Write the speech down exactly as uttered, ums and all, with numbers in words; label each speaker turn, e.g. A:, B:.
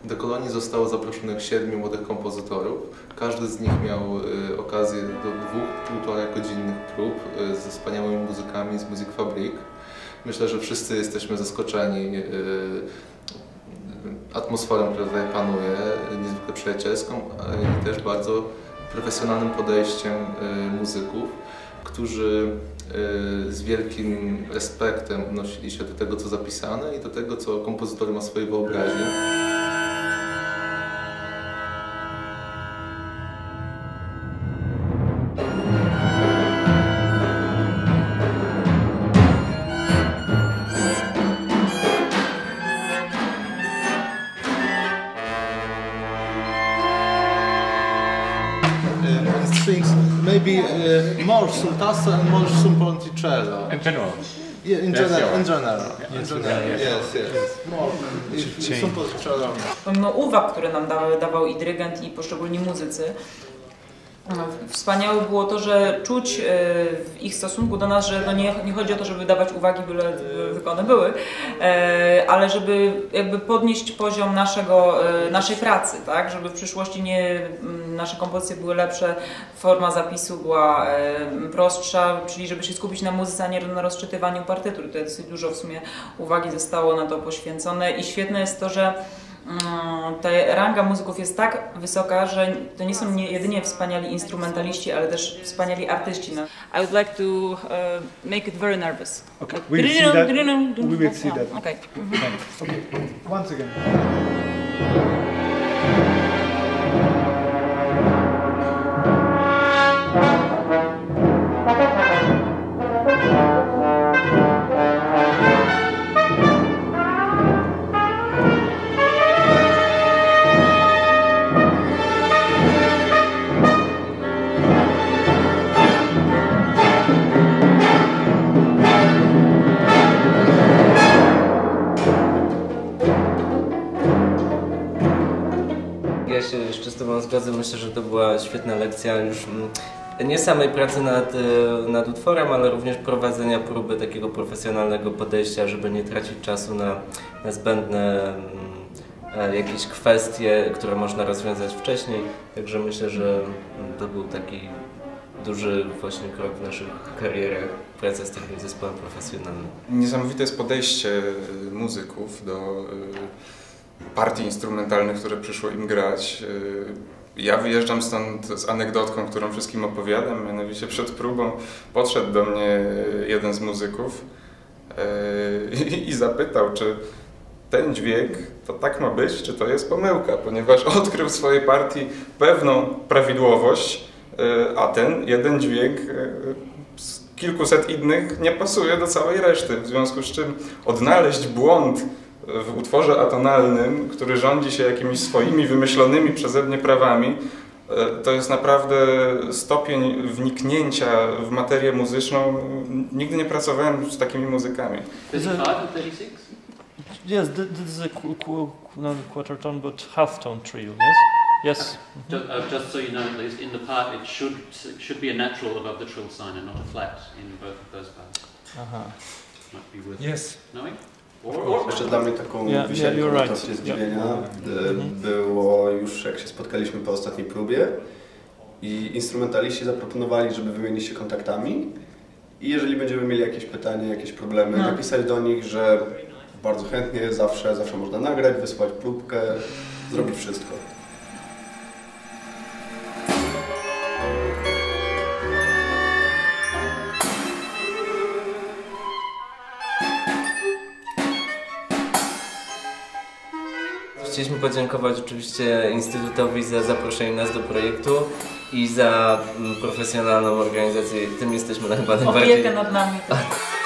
A: Do kolonii zostało zaproszonych siedmiu młodych kompozytorów. Każdy z nich miał y, okazję do dwóch, półtora godzinnych prób y, ze wspaniałymi muzykami z Music Fabrik. Myślę, że wszyscy jesteśmy zaskoczeni y, atmosferą, która tutaj panuje, niezwykle przyjacielską i też bardzo profesjonalnym podejściem y, muzyków, którzy y, z wielkim respektem odnosili się do tego, co zapisane i do tego, co kompozytor ma w swojej wyobraźni.
B: Things maybe uh, more sul tasto and more sul ponticello.
C: In general.
B: Yeah, in
C: That's
B: general.
C: your
B: In general.
C: Yeah.
B: In general.
C: Yeah, yeah.
B: Yes, yes. More. If, sul ponticello.
D: Pomimo uwag, które nam dawał, dawał i dyrygent, i poszczególni muzycy, wspaniałe było to, że czuć w ich stosunku do nas, że no nie, nie chodzi o to, żeby dawać uwagi, byle tylko one były, ale żeby jakby podnieść poziom naszego, naszej pracy, tak? Żeby w przyszłości nie, nasze kompozycje były lepsze, forma zapisu była prostsza, czyli żeby się skupić na muzyce, a nie na rozczytywaniu partytur. Tutaj dosyć dużo w sumie uwagi zostało na to poświęcone i świetne jest to, że ta ranga muzyków jest tak wysoka, że to nie są nie jedynie wspaniali instrumentaliści, ale też wspaniali artyści. No. I would like to uh, make it very nervous.
E: Okay, we will see that. We will see that.
D: Okay.
E: Okay. Once again.
F: Ja się jeszcze z Tobą zgadzam, myślę, że to była świetna lekcja już nie samej pracy nad, nad utworem, ale również prowadzenia próby takiego profesjonalnego podejścia, żeby nie tracić czasu na, na zbędne jakieś kwestie, które można rozwiązać wcześniej. Także myślę, że to był taki duży właśnie krok w naszych karierach, praca z takim zespołem profesjonalnym.
G: Niesamowite jest podejście muzyków do partii instrumentalnych, które przyszło im grać. Ja wyjeżdżam stąd z anegdotką, którą wszystkim opowiadam, mianowicie przed próbą podszedł do mnie jeden z muzyków i zapytał, czy ten dźwięk to tak ma być, czy to jest pomyłka, ponieważ odkrył w swojej partii pewną prawidłowość, a ten jeden dźwięk z kilkuset innych nie pasuje do całej reszty, w związku z czym odnaleźć błąd w utworze atonalnym, który rządzi się jakimiś swoimi wymyślonymi przeze mnie prawami, to jest naprawdę stopień wniknięcia w materię muzyczną. Nigdy nie pracowałem z takimi muzykami.
H: thirty-five and thirty-six?
I: Yes, this is a qu qu not quarter tone but half tone trio, yes? Yes.
H: Uh, just, uh, just so you know, at least in the part it should it should be a natural above the trill sign and not a flat in both of those parts.
I: Aha.
H: Might be worth
C: Yes.
H: knowing.
J: Jeszcze dla mnie taką
I: yeah,
J: wisienką
I: yeah,
J: na
I: right.
J: torcie zdziwienia
I: yeah.
J: było już, jak się spotkaliśmy po ostatniej próbie i instrumentaliści zaproponowali, żeby wymienić się kontaktami i jeżeli będziemy mieli jakieś pytania, jakieś problemy,
D: no.
J: napisać do nich, że bardzo chętnie, zawsze, zawsze można nagrać, wysłać próbkę, zrobić wszystko.
F: Chcieliśmy podziękować oczywiście Instytutowi za zaproszenie nas do projektu i za profesjonalną organizację. Tym jesteśmy chyba najbardziej...
D: Opiekę nad nami.